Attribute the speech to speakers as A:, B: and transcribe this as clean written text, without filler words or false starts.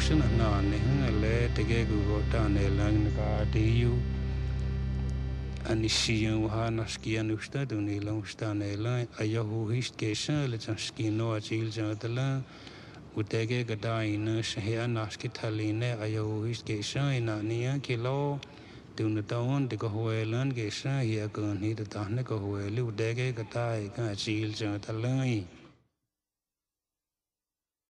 A: shin na ne le te ge go ta ne lang ka de you ani shiyan ha na skian usta do ne lang usta ne la ayahu hist ke shan le chan skino achil jan tala utege gada in shaya naski thaline ayahu hist ke shan na niya kilo tun taon de ko hoelan ke shan ya kan hi ta ne ko hoelu utege gada ka achil jan tala